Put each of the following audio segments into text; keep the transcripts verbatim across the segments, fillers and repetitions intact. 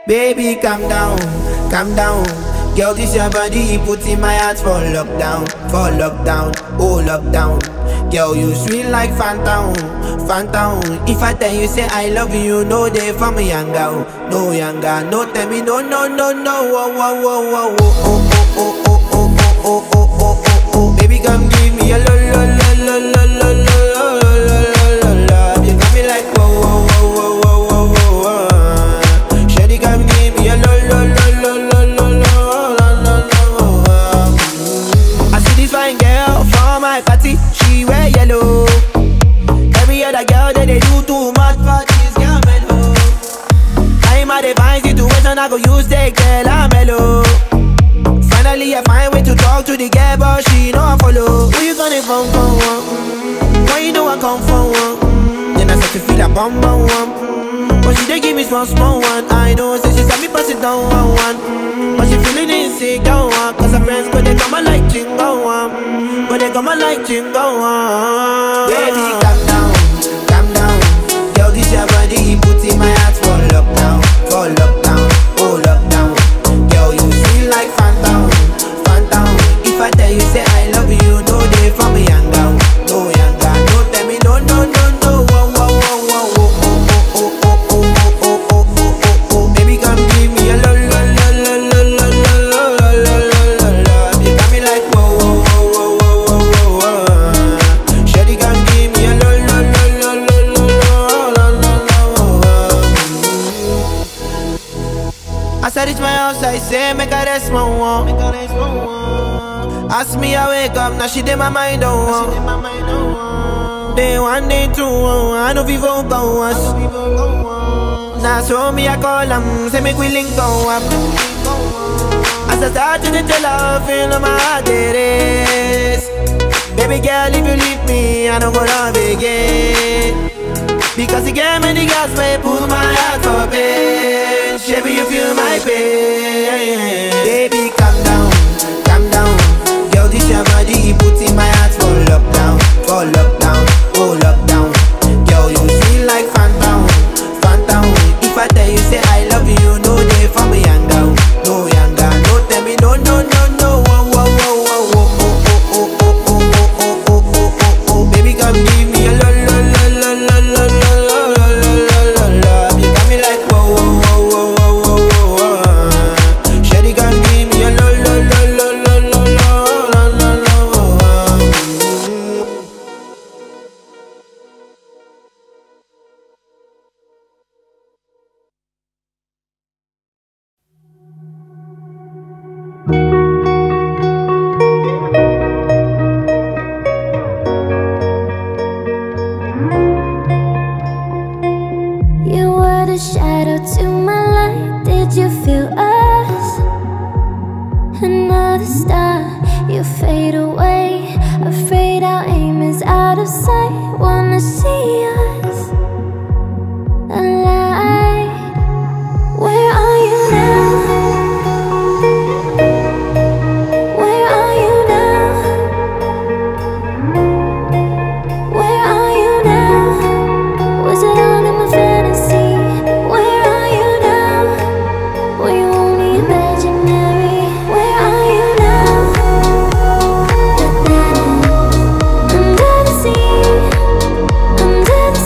Baby, calm down, calm down. Girl, this your body, put in my heart for lockdown, for lockdown, oh lockdown. Girl, you sweet like phantom, phantom. If I tell you say I love you, no day for me younger, no younger. No tell me no, no, no, no. Oh, oh, oh, oh, oh, oh, oh, oh, oh, oh, oh, oh, oh, oh, oh. Baby, come give me a lo, lo, lo, lo, lo, lo, lo, lo, lo, lo, lo. You got me like whoa, whoa, whoa, whoa, whoa, whoa, whoa. Shawty, come give me a lo, lo, lo, lo, lo, lo, lo, lo. I see this fine girl for my party, she wear yellow. Every other girl that they do too much for this girl mellow. I'm at a fine situation, I go use the girl I'm mellow. Finally I find way to talk to the girl, but she know I follow. Who you gonna phone for one? Mm, why you know I come for one? Mm, then I start to feel a bum bum one. Mm, but she dey give me small small one. I know, say she said me pass it down one one. Mm, but she feeling insecure one, cause her friends go they come and like chingo one. Mm, but they come and like chingo one. Baby, calm down, calm down. Girl, this your body, put in my heart for lockdown, for lockdown, oh lockdown. Girl, you feel like phantom, phantom. If I tell you say I love you, no day for me younger, no younger. No tell me no, no, no, no. Oh, oh, oh, oh, oh, oh, oh, oh, oh, oh, oh, oh, oh, oh. Baby, come give me a lo, lo, lo, lo, lo, lo, lo, lo, lo, lo. You got me like whoa, whoa, whoa, whoa, whoa, whoa. Shawty, come give me a lo, lo, lo, lo, lo, lo, lo, lo. As I reach my house, I say, make a rest, my one. Ask me, I wake up, now she did my mind on one. Day one, day two, I know people go us. Now so me, I call them, say make we link go up. As I start to tell her, feel on my heart it is. Baby girl, if you leave me, I don't go love again. Because you gave me the gas, may pull my heart for pain. Baby, you feel my pain. Baby, calm down, calm down. Girl, this your body, put in my heart for lockdown, for lockdown, oh lockdown. Girl, you feel like phantom, phantom. If I tell you say I love you, no day for me younger, no younger. No tell me no, no, no, no. Oh, oh, oh, oh, oh, oh, oh, oh, oh, oh, oh, oh, oh, oh. Baby, come give me a lo, lo, lo, lo, lo, lo, lo, lo, lo, lo, lo. You got me like whoa, whoa, whoa, whoa, whoa, whoa, whoa. Shawty, come give me a lo, lo, lo, lo, lo, lo, lo, lo, lo, lo. You were the shadow to my light. Did you feel us? Another star, you fade away. Afraid our aim is out of sight. Wanna see us alive. Where are you now? Where are you now? Where are you now? Was it all in my fantasy? Where are you now? Were you only imaginary? Where are you now? Under the sea, under the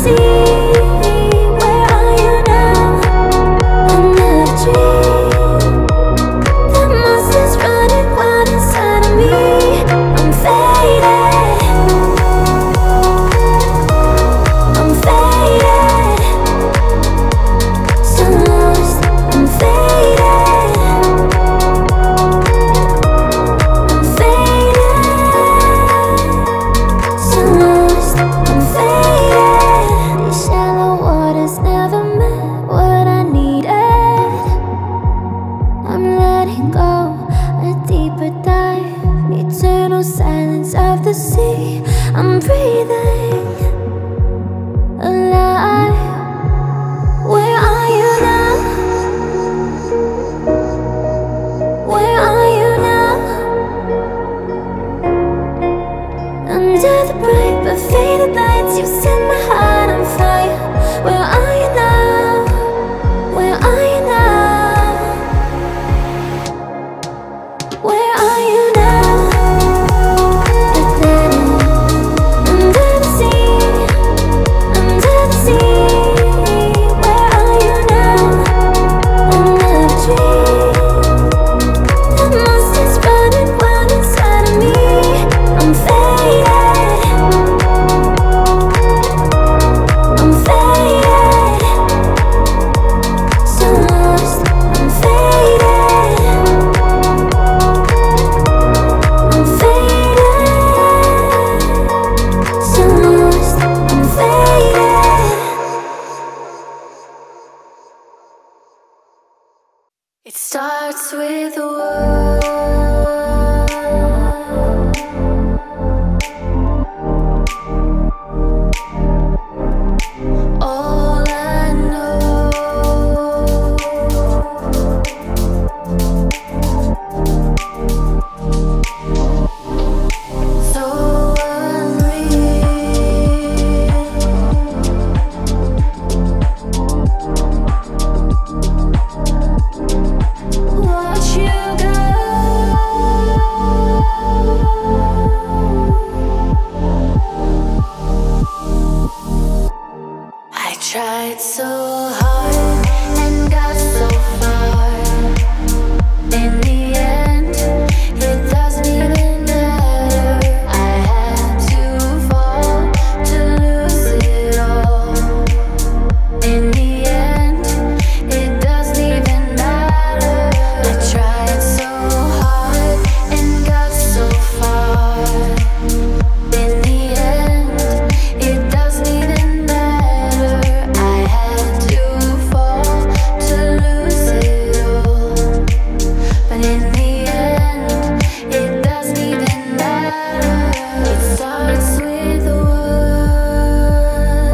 It starts with a word. All I know, so unreal. Watch you go. I tried so hard and got so far. In the end, it doesn't even matter. I had to fall to lose it all. In the end, it doesn't even matter. I tried so hard and got so far. In the end, it doesn't even matter. I had to fall to lose it all. But in the end, it doesn't even matter. It starts with a word.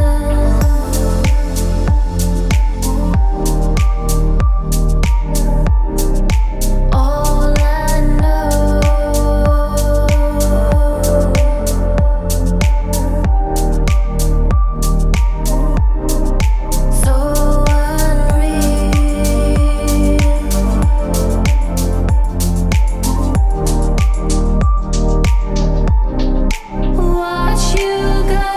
All I know, so unreal. Watch you go.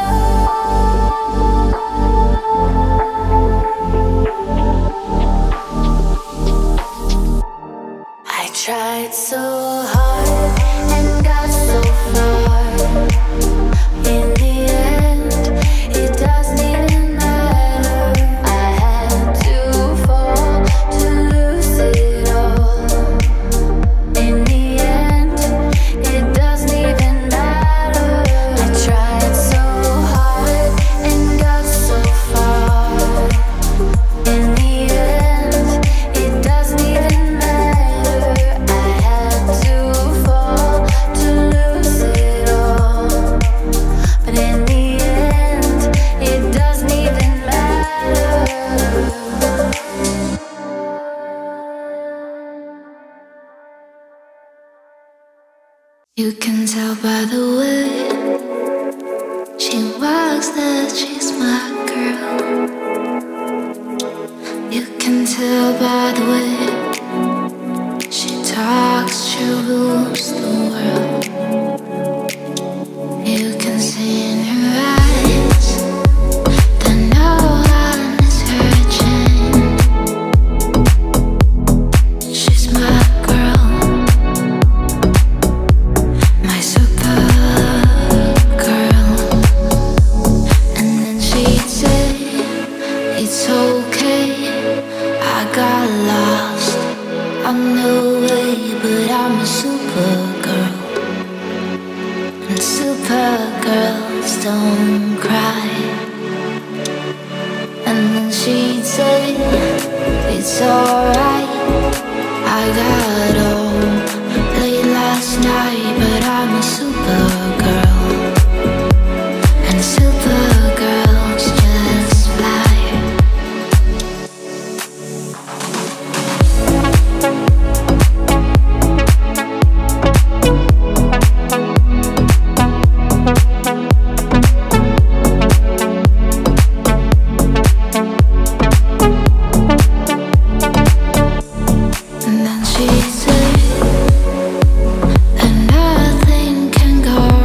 I tried so hard and got so far. In the end, it doesn't even matter. I had to fall to lose it all. In the end, it doesn't even matter. I tried so hard and got so far. In the end, it doesn't even matter. I had to fall to lose it all. But in the end, it doesn't even matter. You can tell by the way she walks that she's my girl. You can tell by the way she talks, she rules the world. You can see in her eyes that no one is hurting. She's my girl, my super girl. And then she'd say, it's okay, I got lost on the way, but I'm a super girl. And super girls don't cry. And then she'd say, it's alright, I got home late last night, but I'm a super girl. And super girls just fly. And then she said, and nothing can go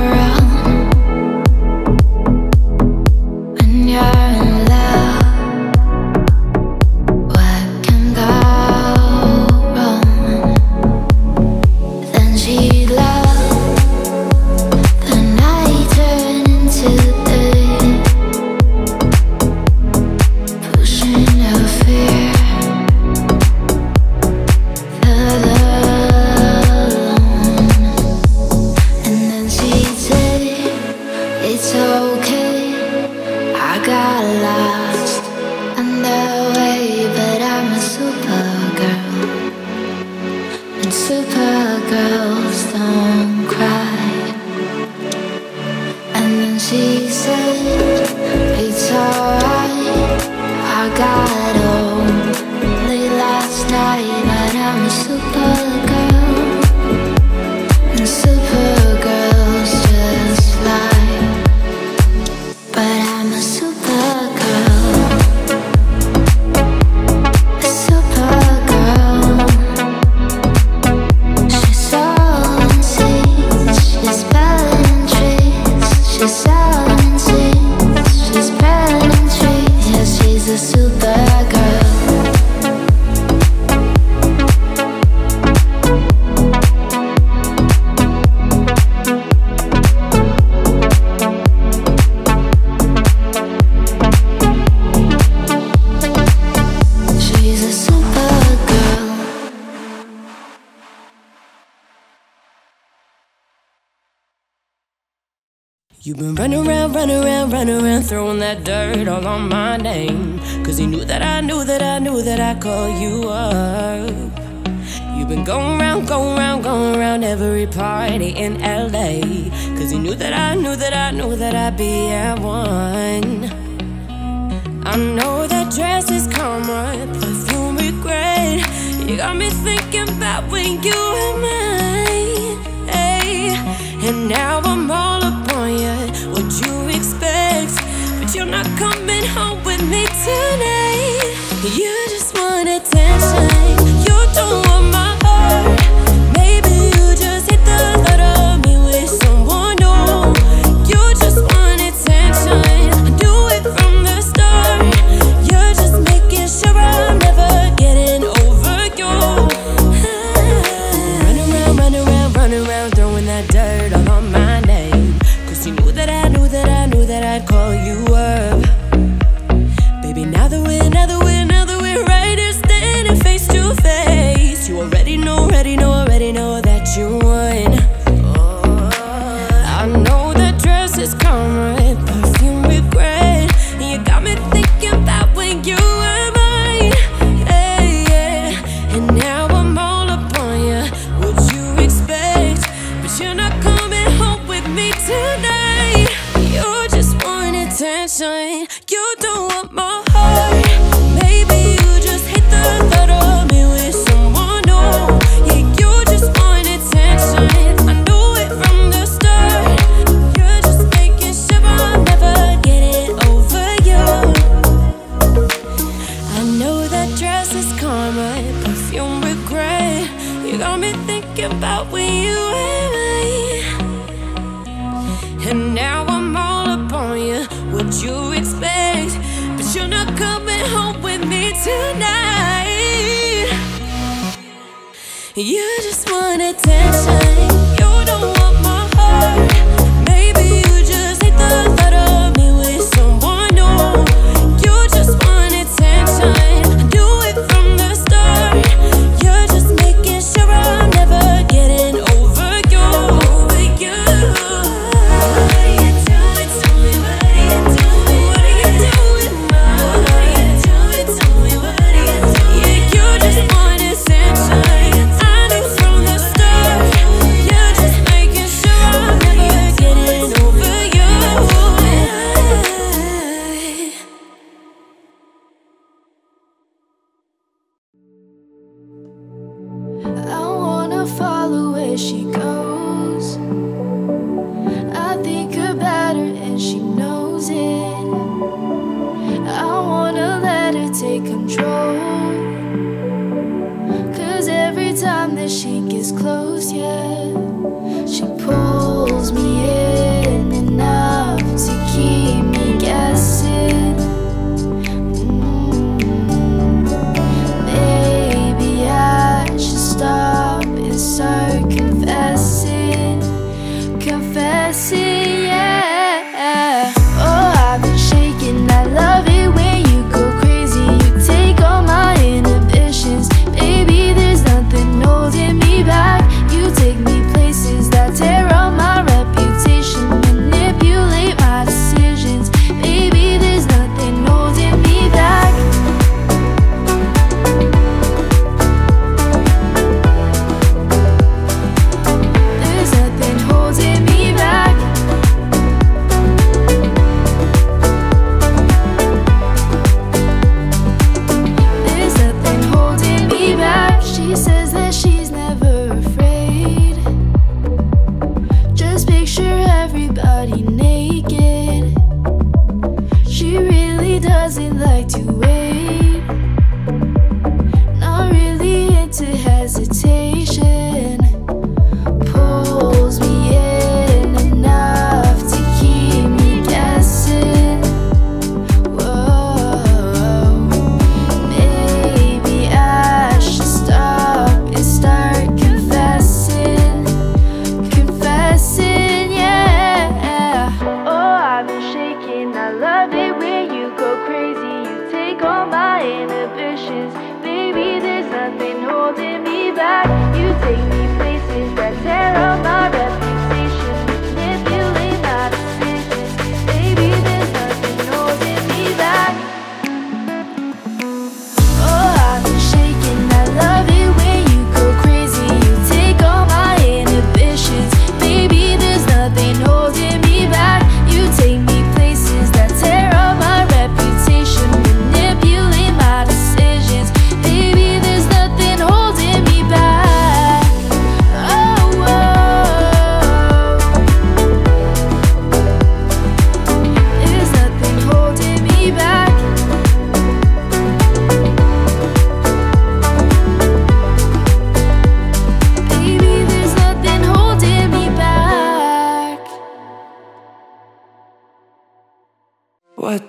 You've been running around, running around, running around, throwing that dirt all on my name. Cause you knew that I knew that I knew that I'd call you up. You've been going around, going around, going around every party in L A. Cause you knew that I knew that I knew that I'd be at one. I know that dress is karma, perfume regret. You got me thinking about when you were mine, hey. And now I'm all upon you, what you expect? But you're not coming home with me tonight. You just want attention, you don't want my heart. Maybe you just hate the thought of me with someone new. You just want attention, I knew it from the start. You're just making sure I'm never getting over you. Run around, run around, run around, throwing that dirt all on my name. Cause you knew that I knew that I knew that I'd call you up. Baby, now that we're, now that we're, now that we're right here standing face to face, you already know, already know, already know that you won. Oh, I know that dress is karma, perfume regret. And you got me thinking about when you were mine, hey, yeah. And now I'm all upon you, what you expect? But you're not coming home with me tonight. You just want attention, you don't want my heart. Maybe you just hate the thought of me with someone new. Yeah, you just want attention, I knew it from the start. You're just making sure I'm never getting over you. I know that dress is karma, perfume regret. You got me thinking about when you were mine. And now I'm all upon you, what you expect? But you're not coming home with me tonight. You just want attention, you don't want my heart. Maybe you just hate the thought of me with someone new. You just want attention, I knew it from the start. You're just making sure I'm never getting over you, over you. What are you doing to me? What are you doing? What are you doing now? What are you doing to me? What are you doing? Yeah, you just want attention, I knew from the start. You're just making sure I'm never getting over you. I wanna follow where she goes. I think about her and she knows it. I wanna let her take control. Cause every time that she gets close, yeah, she pulls me in enough to keep me guessing. Mm. Maybe I should stop and start confessing, confessing, yeah. Oh, I've been shaking, I love it when you go crazy. You take all my inhibitions, baby, there's nothing holding me back. You take me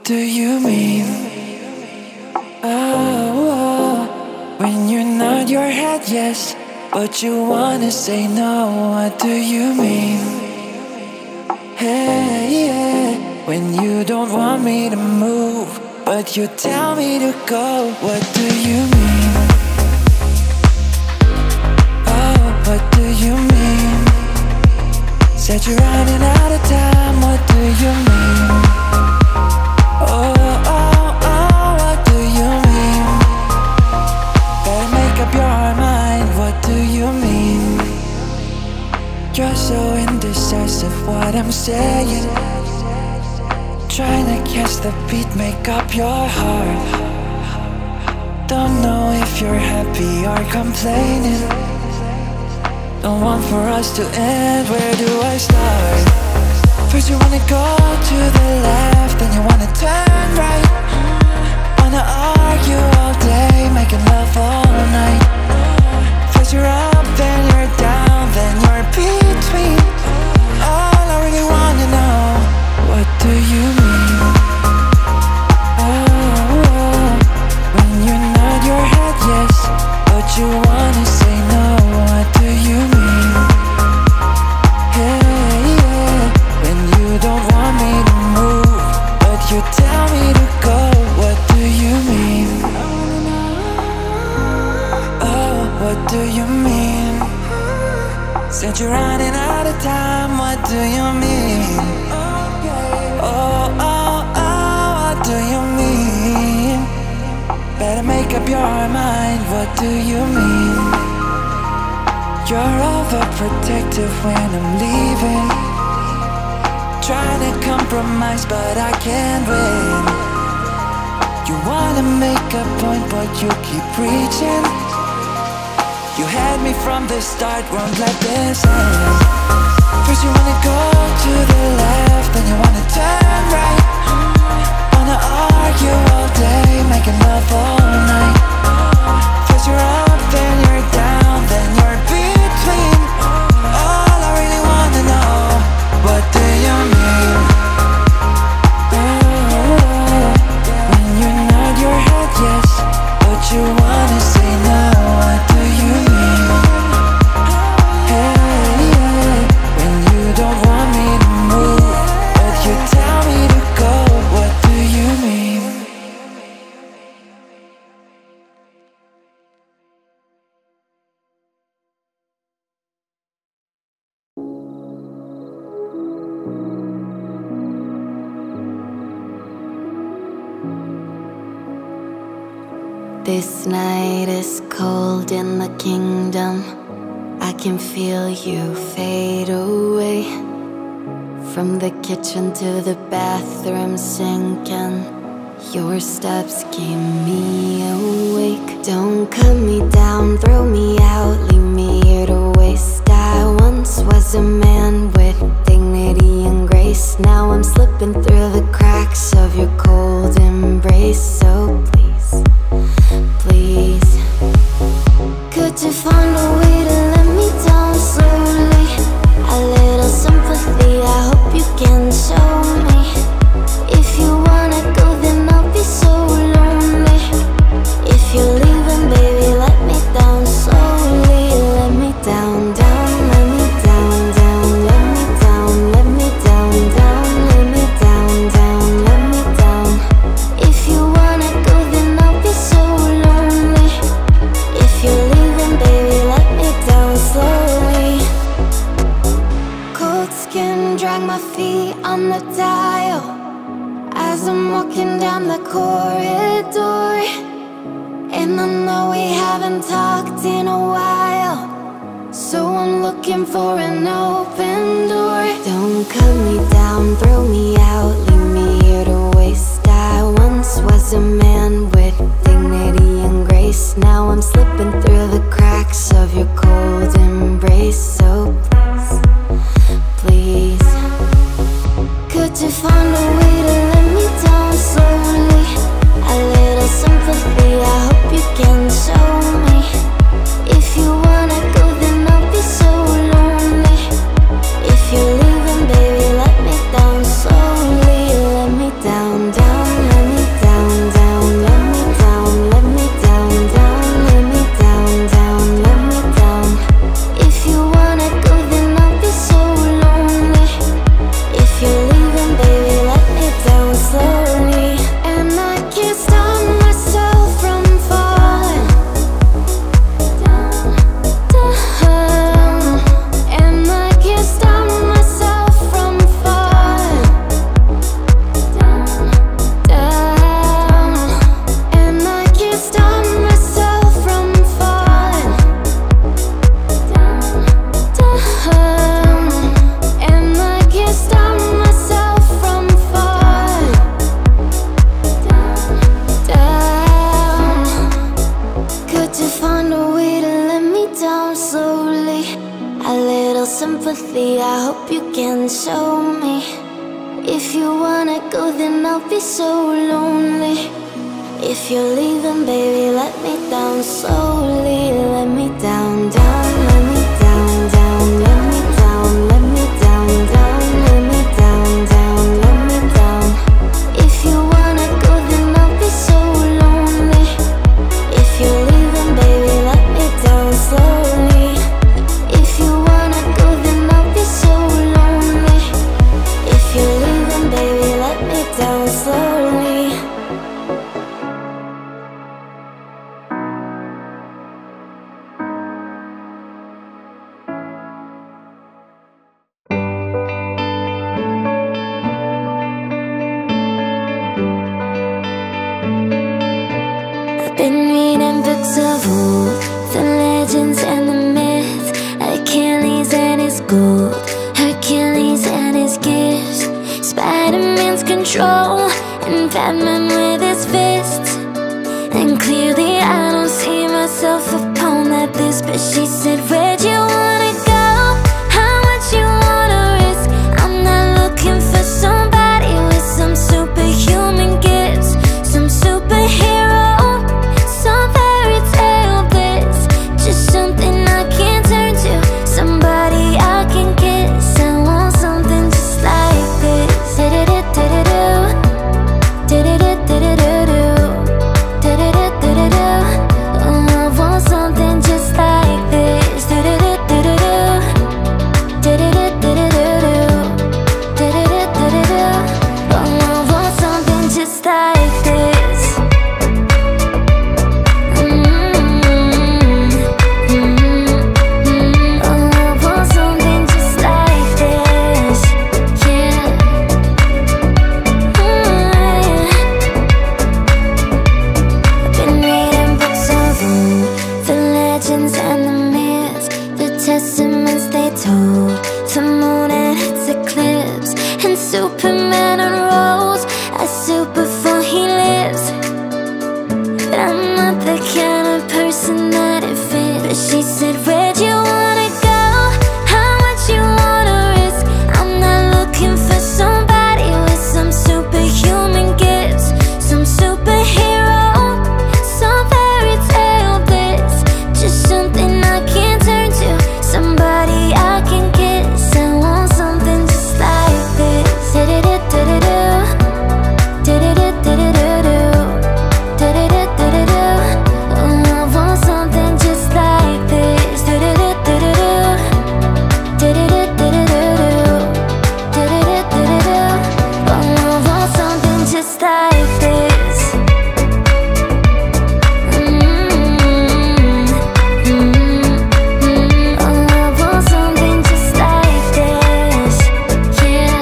do you mean? Oh, oh, when you nod your head yes, but you wanna say no, what do you mean? Hey, yeah, when you don't want me to move, but you tell me to go, what do you mean? Oh, what do you mean? Said you're running out of time, what do you mean? Oh, oh, oh, what do you mean? Better make up your mind, what do you mean? You're so indecisive, what I'm saying. Trying to catch the beat, make up your heart. Don't know if you're happy or complaining. Don't want for us to end, where do I start? First you wanna go to the left, then you wanna turn right. Wanna argue all day, making love all night. First you're up, then you're down, then you're between. All I really wanna know, what do you mean? Oh, oh, when you nod your head yes, but you wanna say no, what do you mean? Hey, yeah, when you don't want me to move, but you tell me to go, what do you mean? Oh, what do you mean? Said you're running out of time, what do you mean? Oh, oh, oh, what do you mean? Better make up your mind, what do you mean? You're overprotective when I'm leaving. Trying to compromise but I can't win. You wanna make a point but you keep preaching. You had me from the start, won't let this end. First you wanna go to the left, then you wanna turn right. Wanna argue all day, making love all night. First you're up, then you're down, then you're between. All I really wanna know, what do you mean? Oh, when you nod your head yes, but you wanna say no, what do you mean? Hey, yeah, when you don't want me to move, but you tell me to go, what do you mean? This night is cold in the kingdom. I can feel you fade away. From the kitchen to the bathroom sinking, your steps keep me awake. Don't cut me down, throw me out, leave me here to waste. I once was a man with dignity and grace. Now I'm slipping through the cracks of your cold embrace. So please, please, could you find a way to let me down slowly? A little sympathy, I hope you can show me. If you wanna go, then I'll be so lonely. If you're leaving, baby, let me down slowly. Let me down, down, let me down, down, let me down, let me down, down, let me down, down, let me down. If you wanna go, then I'll be so lonely. If you're leaving, baby, let me down slowly. Cold skin, drag my feet on the dial as I'm walking down the corridor. And I know we haven't talked in a while, so I'm looking for an open door. Don't cut me down, throw me out, leave me here to waste. I once was a man with dignity and grace. Now I'm slipping through the cracks of your cold embrace. So please, please, could you find a way to let me down slowly? A little sympathy, I hope you can show me. If you wanna go, then I'll be so lonely. If you're leaving, baby, let me down slowly. Let me down, down, sympathy, I hope you can show me. If you wanna go, then I'll be so lonely. If you're leaving, baby, let me down slowly. Let me down, down, let me down, down, let me down, let me down, down, let me down, down, let me down. If you wanna go, then I'll be so lonely. If you're leaving, baby, let me down slowly. If you wanna go, then I'll be so lonely. If you're leaving, baby, let me down slowly. I've been reading books of old, the legends and the myths, Achilles and his gold, Hercules and his gifts, Spider-Man's control, and Batman with his fists. And clearly I don't see myself upon that list. But she said, where'd you wanna go? How much you wanna risk? I'm not looking for somebody with some superhuman gifts, some superhero, some fairy tale bliss. Just something I can turn to, somebody I can kiss. I want something just like this. Da-da-da-da-da-do, da-da-da-da-da-do, da-da-da-da-da-do. Oh, I want something just like this. Da-da-da-da-da-do, da-da-da-da-da-do, da-da-da-da-da-do. Oh, I want something just like this. Mm-hmm. Mm-hmm. Oh, I want something just like this. Yeah. I've been reading books of old, the legends and the myths, the testaments they told, the moon and its eclipse, and Superman unrolls a suit before he lives. But I'm not the kind of person that it fits. But she said, where'd you wanna go? How much you wanna risk? I'm not looking for somebody with some superhuman gifts, some superhero, some fairy tale bliss. Just something I can turn to, somebody I can kiss. I want something just like this. Da-da-da-da-da-do, da-da-da-da-da-do, da-da-da-da-da-do. Oh, I want something just like this. Da-da-da-da-da-do, da-da-da-da-da-do, da-da-da-da-da-do. Oh, I want something just like this. Mm-hmm. Mm-hmm. Oh, I want something just like this. Yeah.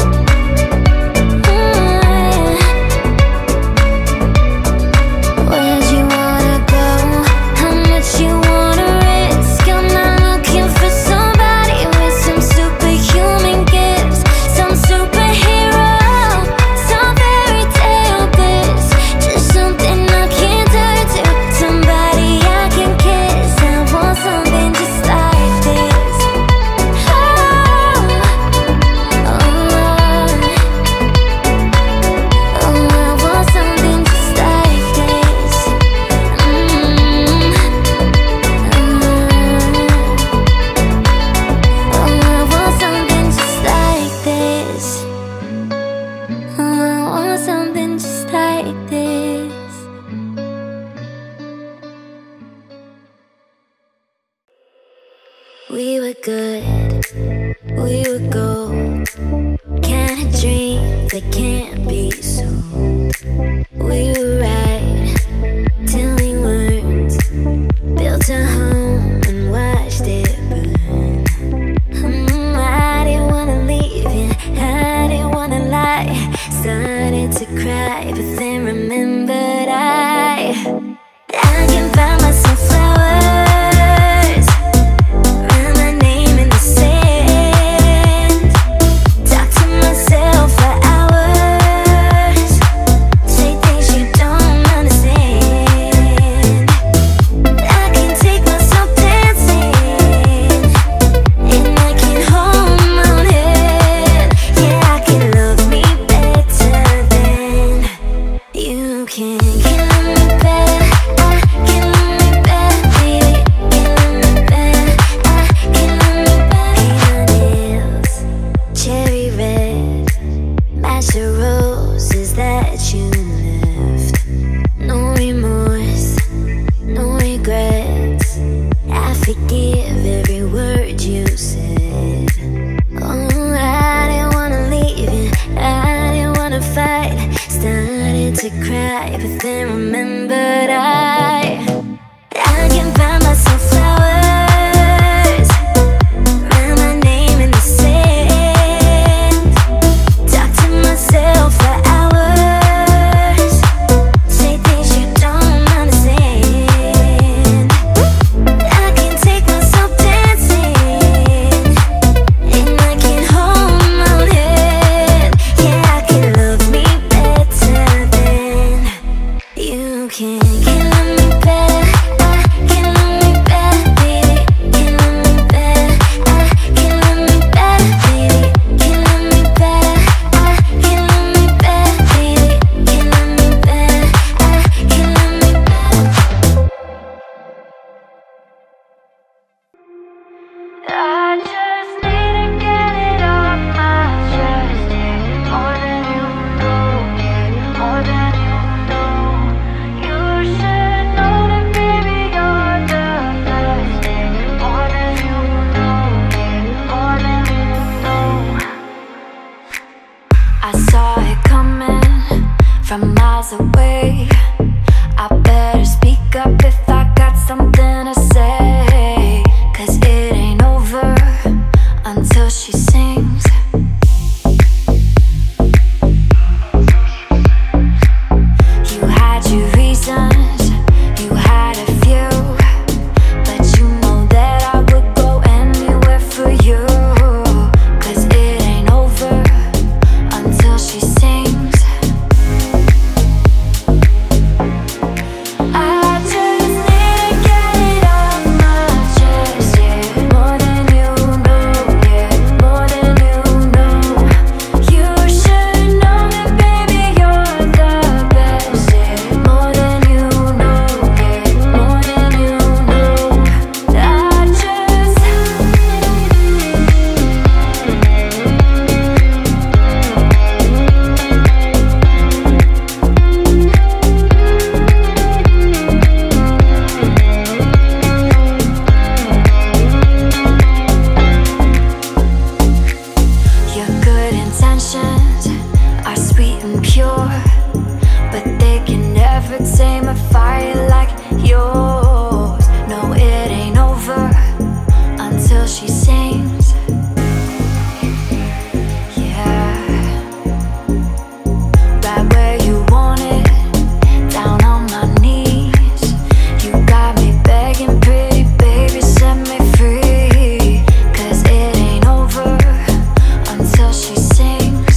Where'd you wanna go? How much you wanna risk? I'm not looking for somebody with some superhuman gifts, some superhero, some fairy tale bliss. Just something I can turn to, somebody I can kiss. I want something just like this. Oh, oh, oh, I want something just like this. Mm-hmm. Oh, I want something just like this. Oh, I want something just like this. We were good, we were gold, kind of dream that can't be sold. We were right till we weren't, built a home and watched it burn. Mm, I didn't wanna leave you, I didn't wanna lie. Started to cry, but then remembered I I can buy myself flowers, write my name in the sand, talk to myself for hours. forgive every word you said. Oh, I didn't wanna leave you, I didn't wanna fight. Started to cry, but then remembered I I can buy myself flowers, write my name in the sand, talk to myself for hours, say things you don't understand. I can take myself dancing, and I can hold my own head. Yeah, I can love me better than you can. Can love me better, I can love me better, baby. Can love me better, I can love me better, baby. Can love me better, I can love me better, baby. Can love me better, I can love me better. I just need to get it off my chest, yeah. More than you know, yeah. More than you know. You should know that, baby, you're the best, yeah. More than you know, yeah. More than you know. I saw it coming from miles away. I better speak up if I got something to say, 'cause it ain't over until she sings. You had your reasons, you had a few, but you know that I would go anywhere for you, 'cause it ain't over until she sings. I just need to get it off my chest, yeah. More than you know, yeah. More than you know. You should know that, baby, you're the best, yeah. More than you know, yeah. More than you know. I just Your good intentions are sweet and pure, but they can never tame a fire like yours. No, it ain't over until she sings. Yeah, right where you want it, down on my knees. You got me begging, pretty baby, set me free, 'cause it ain't over until she sings.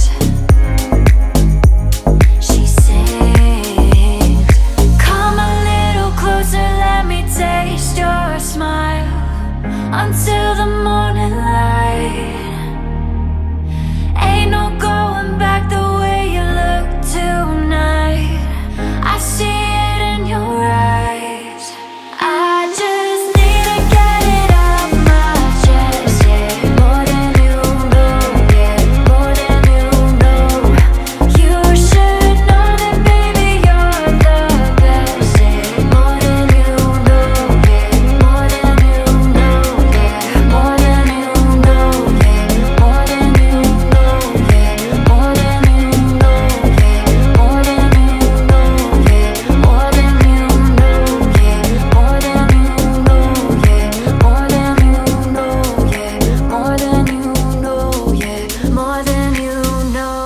She sings. Come a little closer, let me taste your smile until the morning light. Ain't no going back the way you look tonight. I see it in your eyes. I just need to get it off my chest, yeah. More than you know, yeah. More than you know. You should know that, baby, you're the best, yeah. More than you know, yeah. More than you know, yeah. More than you know, yeah. More than you know, yeah. More than you know, yeah. More than you know, yeah. More than you know, yeah. More than you know, yeah. More than you know, yeah. More than you know, yeah. More than you know.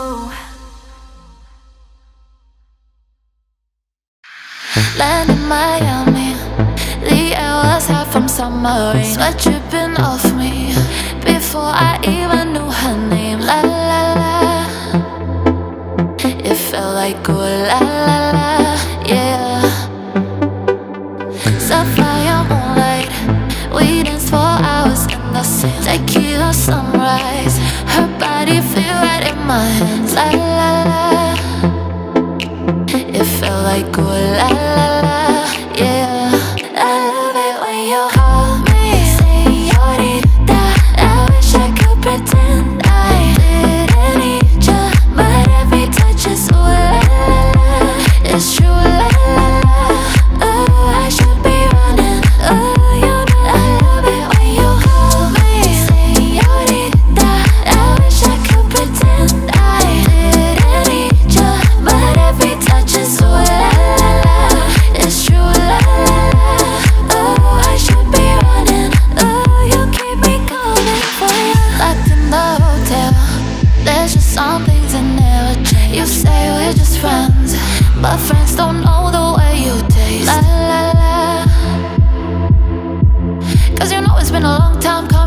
Land in Miami, the air was hot from summer rain. Sweat dripping off me before I even knew her name. La la la, it felt like oh la la la, yeah. Sapphire moonlight, we danced for hours in the sand. Tequila sunrise, her body fit right in my hands. La la la, it felt like oh la la la, yeah. I love it when you hold me, señorita. I wish I could pretend I didn't need you, but every touch is ooh la la la. It's true, la la la. Ooh, I should be running. Ooh, you know I love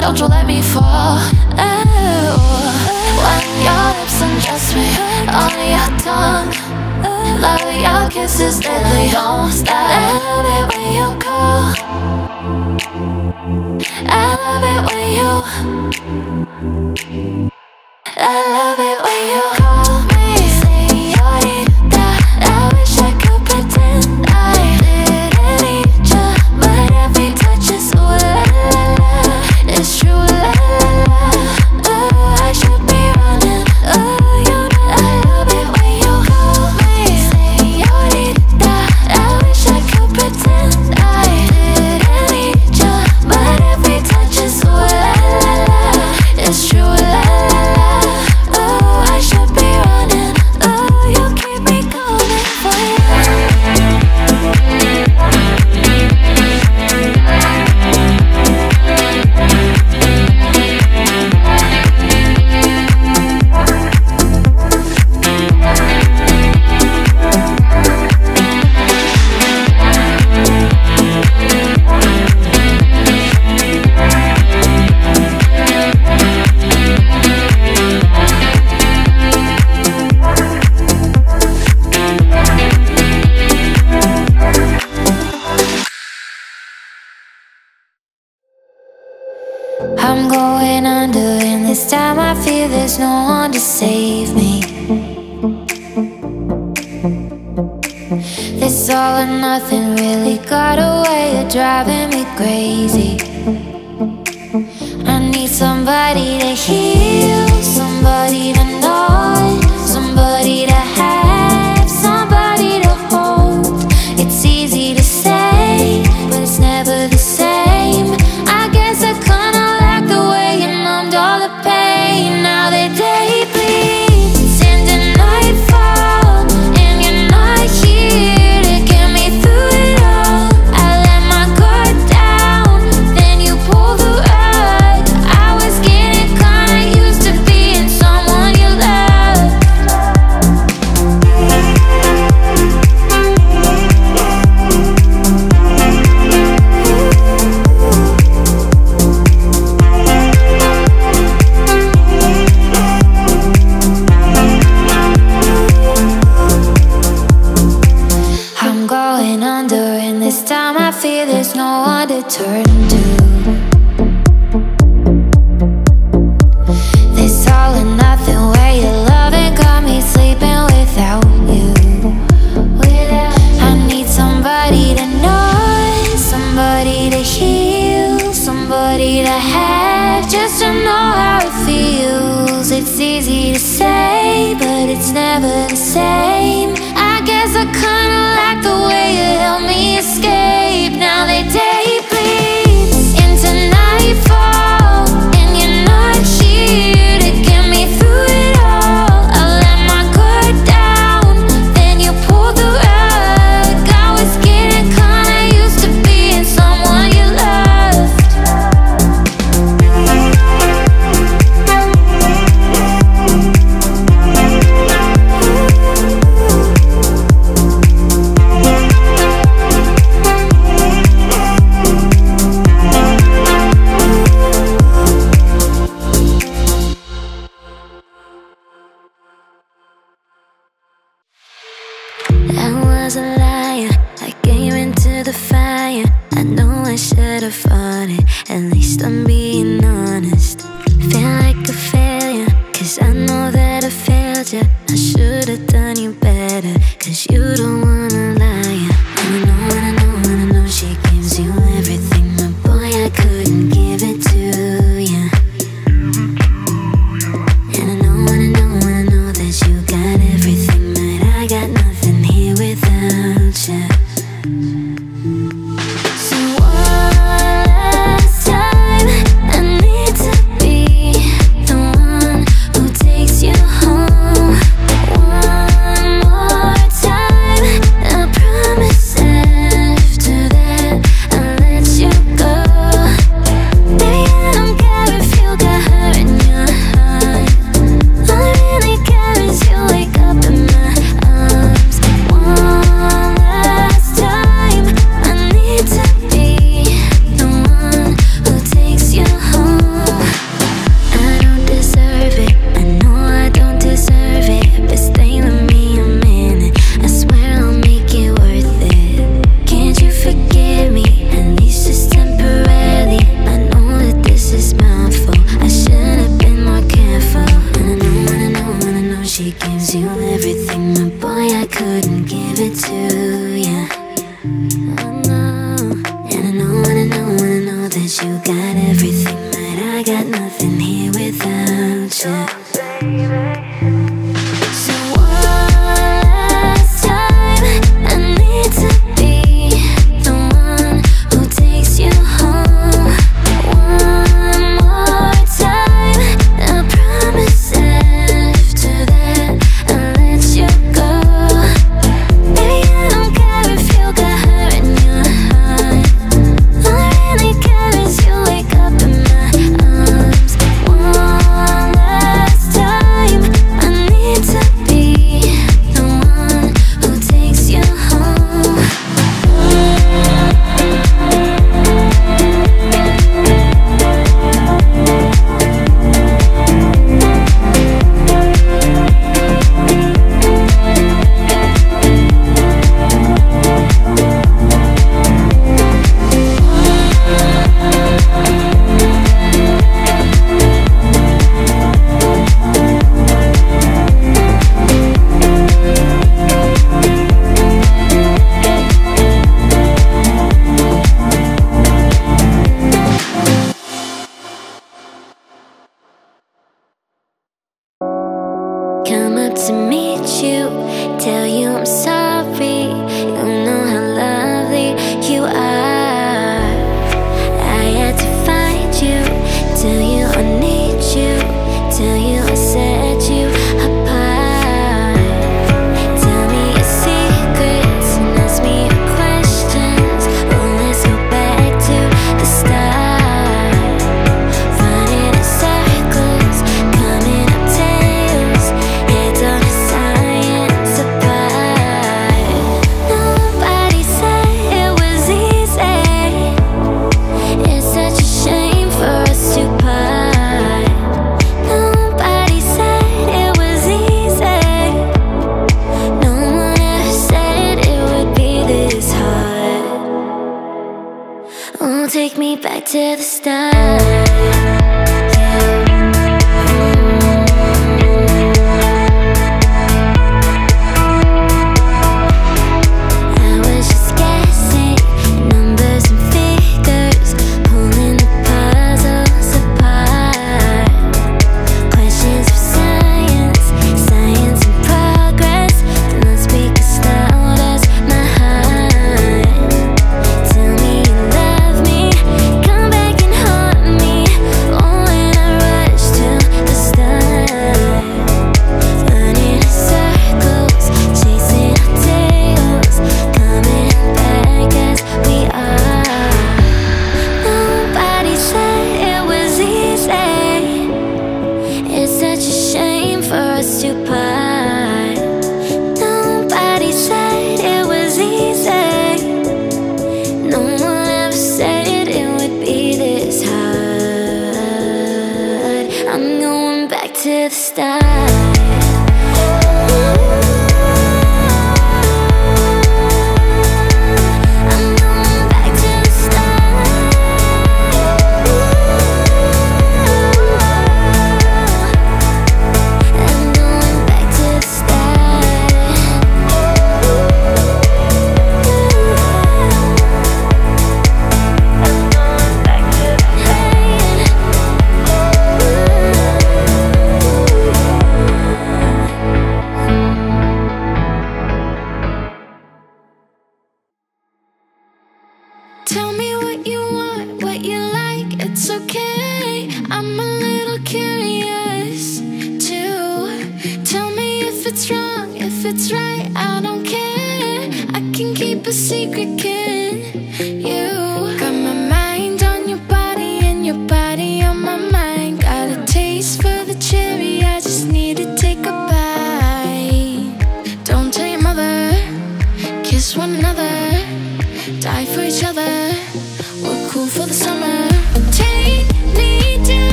don't you let me fall. Oh, when your lips undress me on your tongue, love your kisses deadly. Don't stop. I love it when you call. I love it when you. I love it when you call me señorita. I wish I could pretend I didn't need you, but every touch is ooh la la la. It's true la la la. Oh, I should be running. Oh, you know I love it when you call me señorita. I wish I could pretend I didn't need you, but every touch is ooh la la la. It's true la la la. Oh, I should be running. Oh, you keep me calling for you. I'm going under, and this time I feel there's no one to save me. This all or nothing really got a way of driving me crazy. I need somebody to heal, somebody to know, somebody to have, somebody to hold. It's easy to say, but it's never the same. I guess I kinda like the way you numbed all the pain. Now the day bleeds into nightfall, and you're not here to get me through it all. I let my guard down, then you pulled the rug. I was getting kinda used to being someone you loved. I'm going under, and this time I fear there's no one to turn to. This all or nothing way of loving got me sleeping without you. I need somebody to know, somebody to heal, somebody to have, just to know how it feels. It's easy to say, but it's never the same. I guess I kinda like the way you help me escape. Now the day bleeds into nightfall, and you're not here to get me through it all. I let my guard down, then you pulled the rug. I was getting kinda used to being someone you loved. I was a liar, I came into the fire. I know I should have fought it, at least I'm being honest. Feel like a failure, cause I know that I failed you. I should have done you better, cause you don't wanna lie. And I know, and I know, and I know she gives you everything, but boy, I couldn't give it to you. And I know, and I know, and I know that you got everything, but I got nothing here without you. So one last time, I need to be the one who takes you home. One more time, and I wanna know that you got everything, but I got nothing here without you. So one last time, I need to be the one who takes you home. One more time, I promise after that I'll let you go. Baby, I don't care if you got hurt in your heart. All I really care is you wake up in my arms. One last time, I need to be the one who takes you home. Come up to meet you, tell you I'm sorry. You know how lovely you are. I had to find you, tell you I need you, tell you I set you apart. Tell me your secrets and ask me your questions. Oh, let's go back to the start. Running in circles, coming up tails, heads on a science apart. Nobody said it was easy. It's such a shame for us to part. Nobody said it was easy. No one ever said it would be this hard. Oh, take me back to the start. I was just guessing numbers and figures, pulling the puzzles apart. Questions of science, science and progress. Do not speak as loud as my heart. Tell me you love me, come back and haunt me. Oh,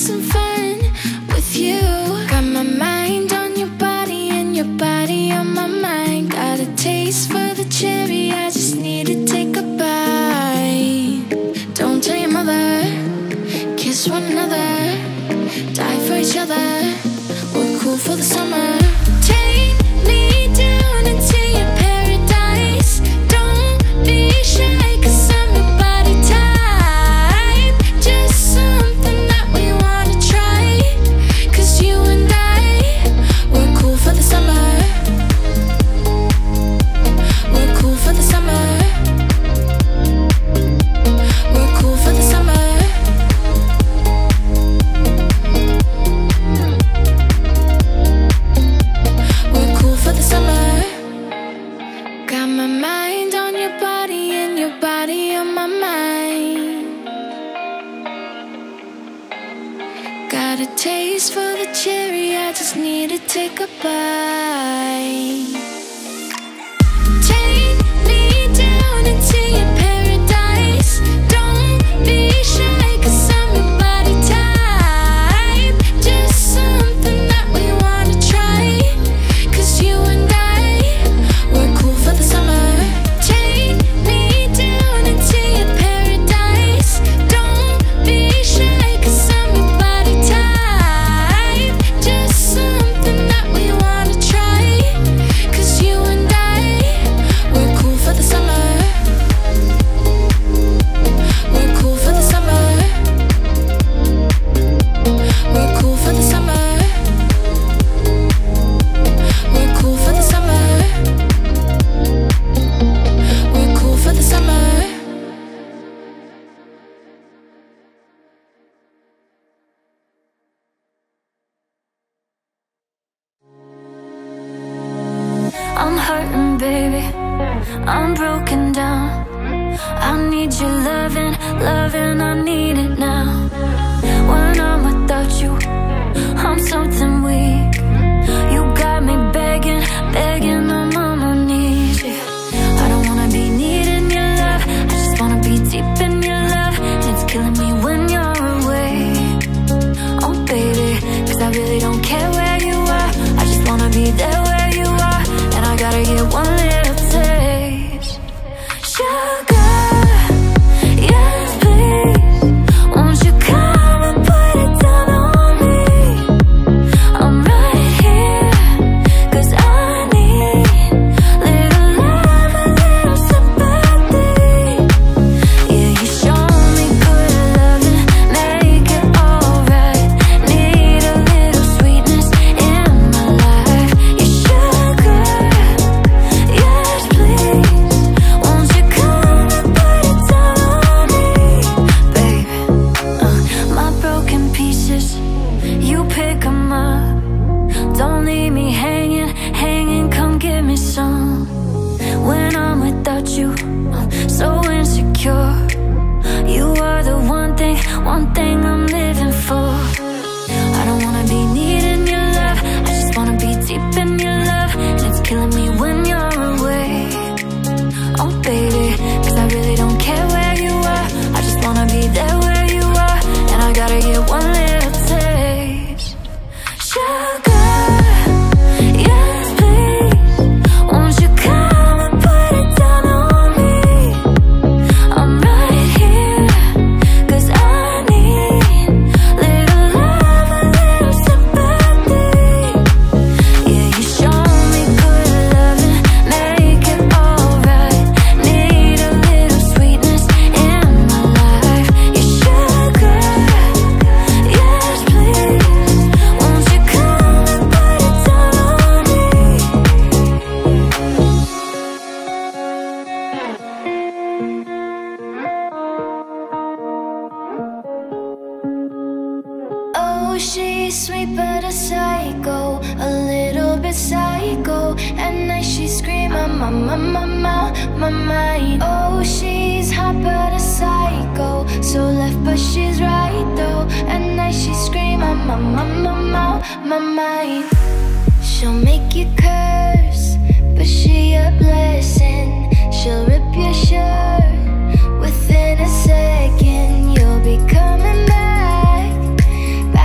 some fun with you. Got my mind on your body and your body on my mind. Got a taste for the cherry, I just need to take a bite. Don't tell your mother, kiss one another, die for each other. We're cool for the summer. Take me down into your paradise. Don't be shy, cause I'm your body type. Just something that we wanna try. Cause you and I, we're cool for the summer. We're cool for the summer. We're cool for the summer. We're cool for the summer. Got my mind on your body and your body on my mind. Got a taste for the cherry, I just need to take a bite. Take me down into your paradise. Don't be shy, cause I'm your body type. Just something that we wanna try. Cause you and I, we're cool for the summer. Take me down into your paradise. Don't be shy, cause I'm your body type. Just something that we wanna try. Cause you and I, we're cool for the summer. We're cool for the summer. We're cool for the summer. We're cool for the summer. We're cool for the summer. I'm hurting, baby. I'm broken down. I need your loving, loving, I need it now. When I'm without you, I'm something weak. You got me begging, begging, I'm on my knees. Yeah. I don't wanna be needing your love, I just wanna be deep in your love. And it's killing me when you're away. Oh baby, cause I really don't care where you are, I just wanna be there where you are. And I gotta get one little taste. Sugar, yes please, won't you come and put it down on me? I'm right here, cause I need little love, a little sympathy. Yeah, you show me good loving, make it alright. Need a little sweetness in my life. You sugar, yes please, won't you come and put it down on me, baby? Uh, my broken pieces, you pick 'em up. Don't leave me hanging, hanging, come give me some. When I'm without you, I'm so insecure. You are the one thing, one thing I'm living for. I don't wanna be needing your love, I just wanna be deep in your love. And it's killing me when you're away. Oh baby, cause I really don't care where you are, I just wanna be there where you are. And I gotta get one little taste. Sugar, yes please, won't you come and put it down on me? I'm right here, cause I need little love, a little sympathy. Yeah, you show me good loving, make it alright. Need a little sweetness in my life. You sugar, yes please, won't you come and put it down on me? Oh, she's sweet but a psycho, a little bit psycho. At night she scream, my, my, my, my, my, my mind. Oh, she's hot but a psycho, so left but she's right though. At night she scream, my, my, my, my, my, my mind. She'll make you curse, but she a blessing. She'll rip your shirt within a second. You'll be coming back,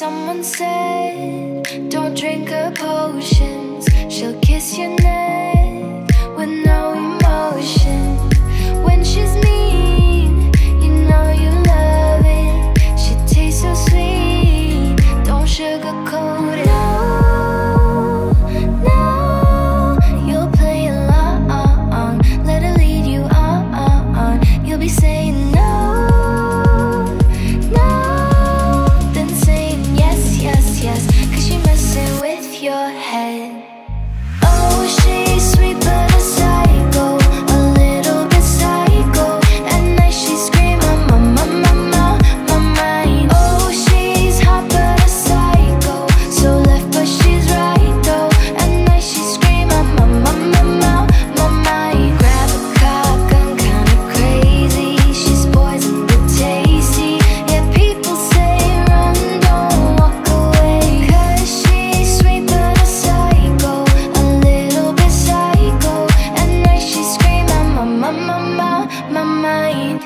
Someone said, don't drink her potions. She'll kiss your neck with no emotion. When she's mean, you know you love it. She tastes so sweet, don't sugarcoat it. No, no, you'll play along. Let her lead you on. You'll be saying no, no, then saying yes, yes, yes, 'cause you're messing with your head. Oh, she's sweet but a psycho, a little bit psycho. At night she scream, I'm on my, my, my, my mind. Oh, she's hot but a psycho, so left but she's right though. At night she scream, I'm on my, my, my, my mind. Grab a cock, I'm kinda crazy. She's poison but tasty. Yeah, people say run, don't walk away. 'Cause she's sweet but a psycho, a little bit psycho. At night she scream, I'm on my, my, my, my mind.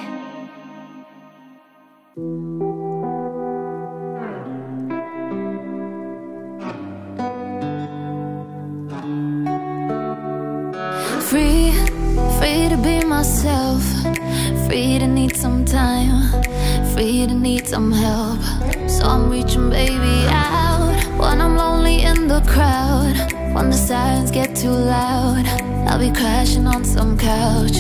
Free, free to be myself. Free to need some time. Free to need some help. So I'm reaching baby out when I'm lonely in the crowd. When the sirens get too loud, I'll be crashing on some couch.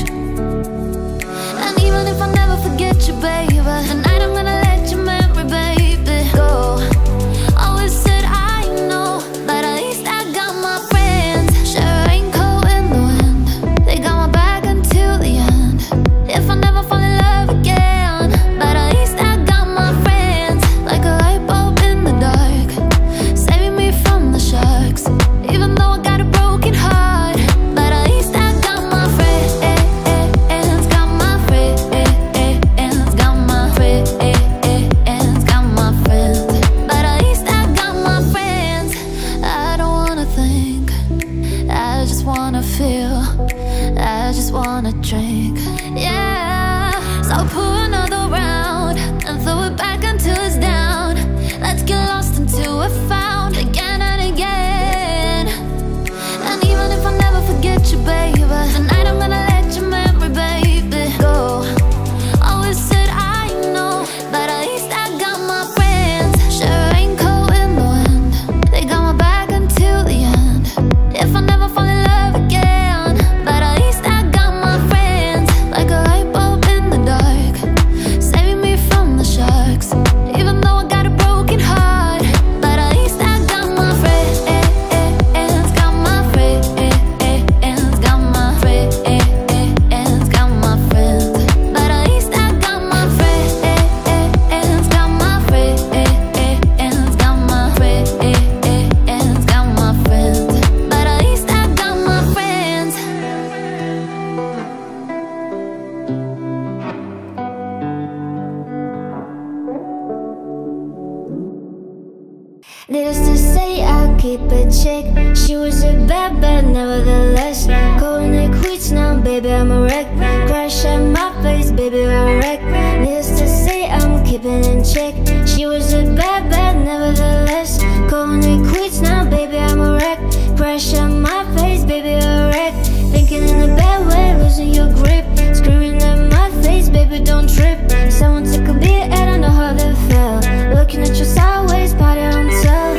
And even if I never forget you, baby, tonight I'm gonna let your memory, baby, go. Always said I know, but at least I got my friends. Sure ain't cold in the wind, they got my back until the end. If I never fall in love again, but at least I got my friends. Like a light bulb in the dark, saving me from the sharks. Even though I got a broken heart, but at least I got my friends. Got my friends, got my friends, got my friends. But at least I got my friends. I don't wanna think, I just wanna feel, I just wanna drink. Yeah, so pour another round and throw it back until it's down. Let's get lost until we're found again and again. And even if I never forget you, baby, tonight I'm gonna let your memory, baby, go. Always said I know, but at least I got my friends. Sure ain't cold in the wind, they got my back until the end. If I never fall in love again, but at least I got my friends. Like a light bulb in the dark, saving me from the sharks. Even though I got a broken heart, but at least I got my friends. Got my friends, got my friends, got my friends. But at least I got my friends. Got my friends, got my friends, got my friends. But at least I got my friends. Needless to say, I'll keep it chick. She was a bad, bad, nevertheless. Calling it quits now, baby, I'm a wreck. Crash at my face, baby, I'm a wreck. Needless to say, I'm keeping in check. She was a bad, bad, nevertheless. Calling it quits now, baby, I'm a wreck. Crash at my face, baby, I'm a wreck. Thinking in a bad way, losing your grip. Screaming at my face, baby, don't trip. Someone took a beat and I know how they felt. Looking at you sideways, party on top.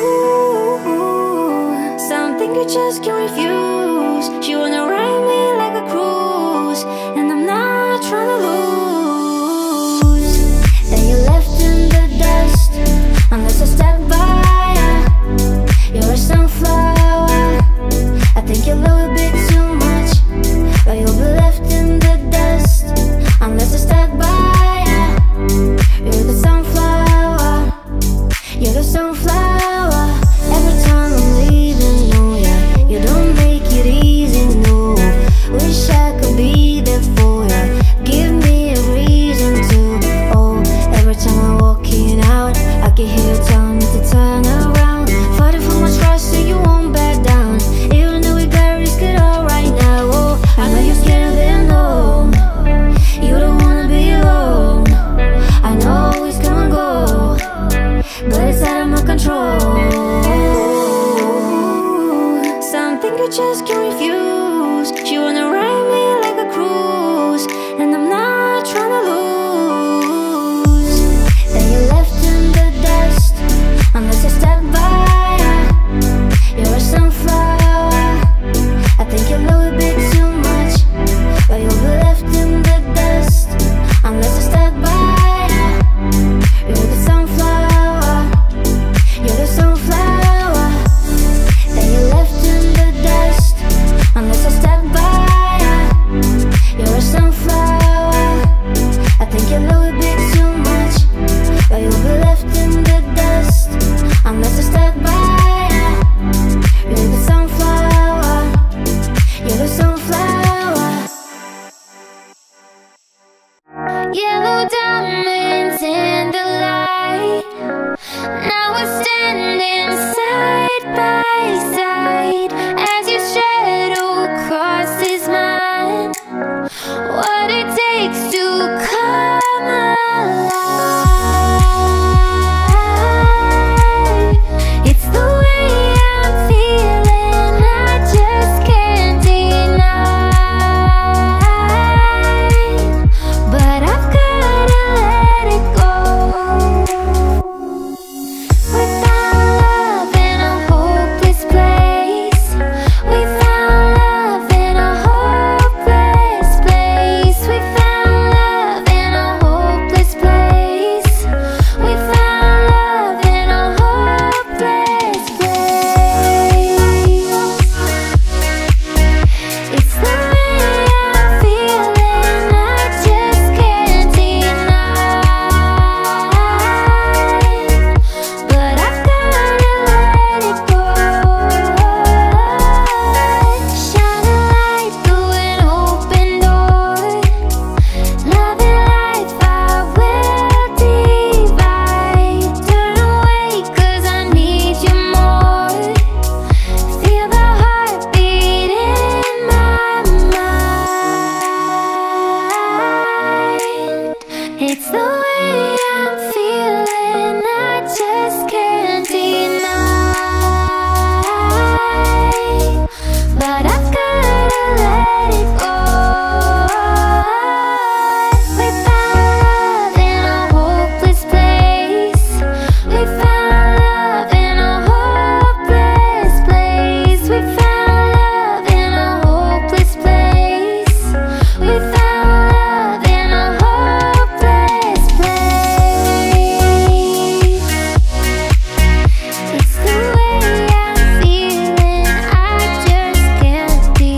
Ooh, something you just can't refuse. She wanna ride me like a cruise, and I'm not trying to lose. Then you left in the dust, unless I step by. You're a sunflower, I think you're a little bit too much, but you'll be left in the dust, unless I step by. You're the sunflower, you're the sunflower. Every time I'm leaving, no, yeah, you don't make it easy, no. Wish I could be there for ya, give me a reason to. Oh, every time I'm walking out, I can hear you telling me to turn around. Fighting for my trust so you won't back down, even though we gotta risk it all right now. Oh, I know you're scared of it, no, you don't wanna be alone. I know always come and go, but it's out of languages can refuse. She wanna ride me like a cruise, and I'm not trying to lose. Then you left in the dust, unless I step by. You're a sunflower, I think you're a little bit too much, but you'll be left in the dust, unless I step by. You're the sunflower, you're the sunflower. Then you left in the dust, unless I step by. You're a sunflower, I think you're a little bit too much, but you'll be left in the dust, unless I step by. You're the sunflower, you're the sunflower. Yellow diamonds in the light, now we're standing side by side as your shadow crosses mine. What it takes to come alive. It's the way I'm feeling, I just can't deny. But I've gotta let it go. We found love in a hopeless place. We found love in a hopeless place. We found love in a hopeless place. We found love in a hopeless place. It's the way I'm feeling, I just can't deny. But I've gotta let it go. Shining light through an open door. Loving life, I will divide. Turn away, cause I need you more. Feel the heartbeat in my mind. It's the way I'm feeling, I just can't deny. But I've gotta let it go. We found love in a hopeless place. We found love in a hopeless place. We found love in a hopeless place. We found love in a hopeless place. It's the way I'm feeling, I just can't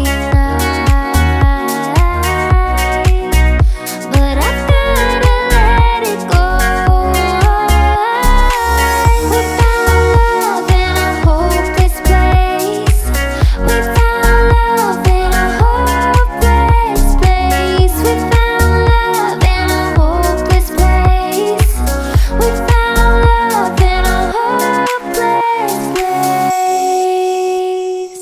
deny. But I've gotta let it go. We found love in a hopeless place. We found love in a hopeless place. We found love in a hopeless place. We found love in a hopeless place.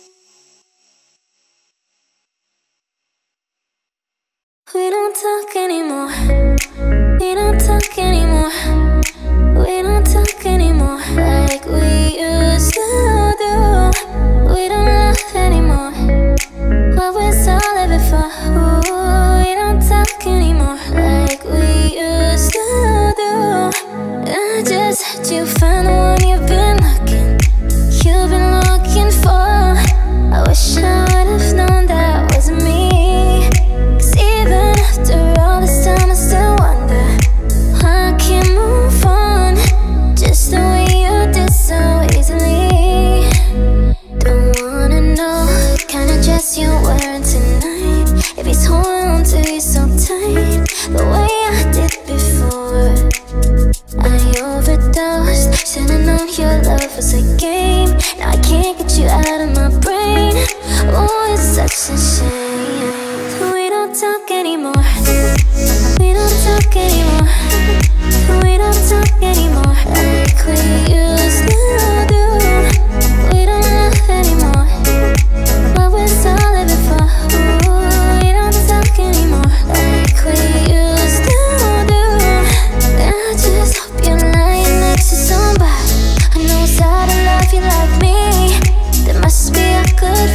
We don't talk anymore. We don't talk anymore. We don't talk anymore like we used to do. We don't laugh anymore. What was all of it for? Ooh, we don't talk anymore like we used to do. I just had you find the one you've been looking, you've been looking for. I wish I would've known that wasn't me. 'Cause even after all this time, I still wonder why I can't move on just the way you did so easily. Don't wanna know what kind of dress you're wearing tonight, if he's holding on to you so tight the way I did before. I overdosed, should've known your love was a game. Now I can't get you out of my brain. Oh, it's such a shame. We don't talk anymore. We don't talk anymore. We don't talk anymore like we used to do. We don't laugh anymore. What was all of it for? Ooh, we don't talk anymore like we used to do. I just hope you're lying next to somebody who knows how to love you like me. There must be a good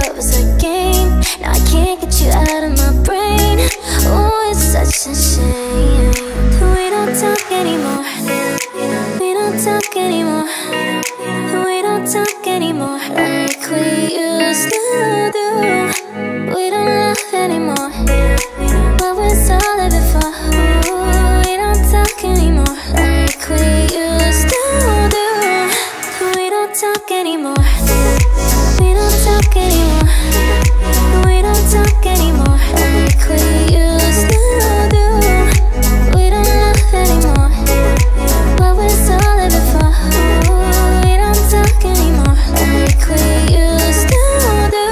love was a game. Now I can't get you out of my brain. Oh, it's such a shame. We don't talk anymore. We don't talk anymore. We don't talk anymore like we used to do. We don't love anymore. What was all of it for? We don't talk anymore like we used to do. We don't talk anymore. We don't talk anymore. We don't talk anymore like we used to do. We don't love anymore. What was all of it for? We don't talk anymore like we used to do.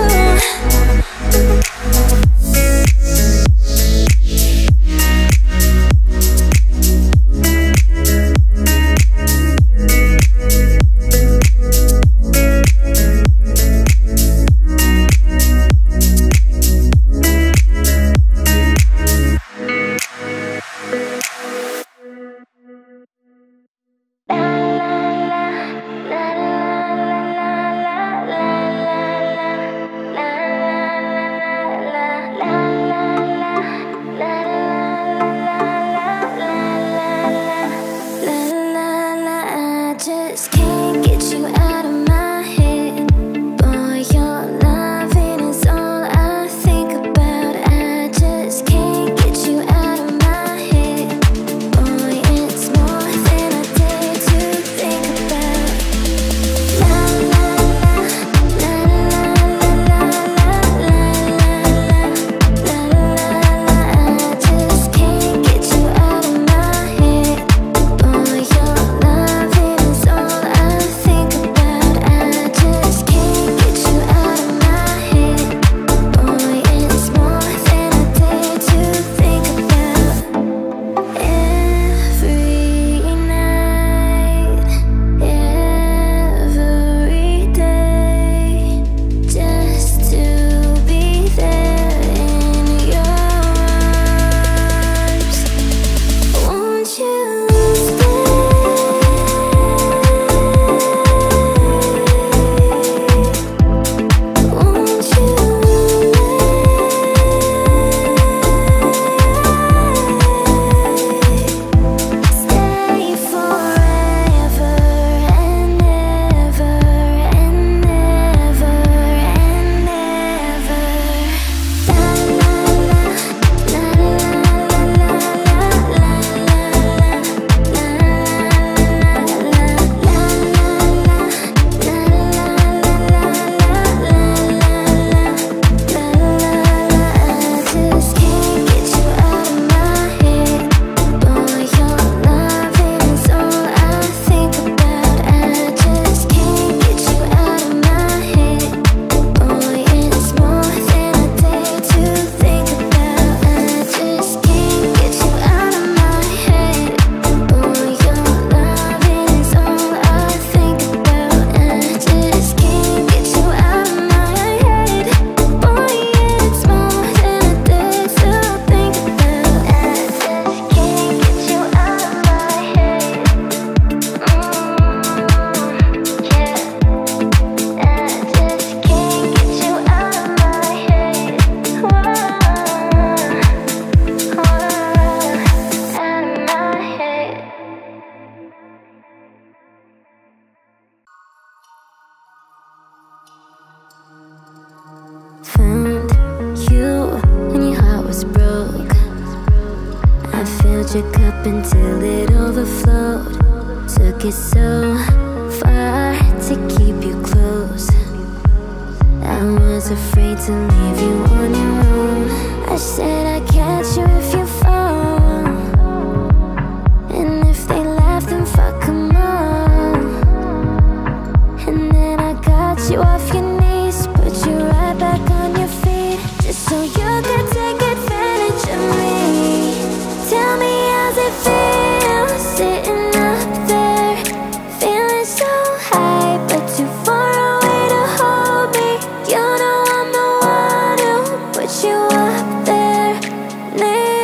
Filled your cup until it overflowed. Took it so far to keep you close. I was afraid to leave you on your own. I said I'd catch you if you fall, and if they laugh then fuck them all. And then I got you off your knees, put you right back on your feet, just so you could take advantage of me. Tell me, how's it feel sitting up there, feeling so high but too far away to hold me? You know I'm the one who put you up there.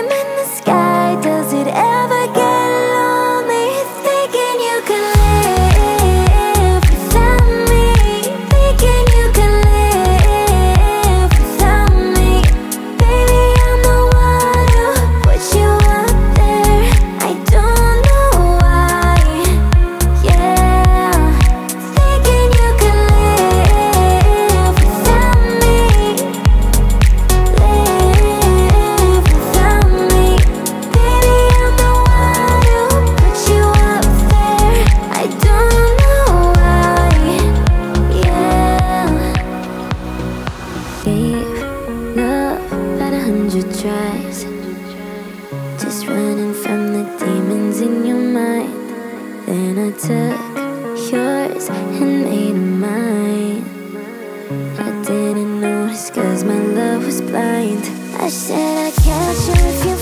hundred tries, just running from the demons in your mind. Then I took yours and made it mine. I didn't notice cause my love was blind. I said I'd catch you if you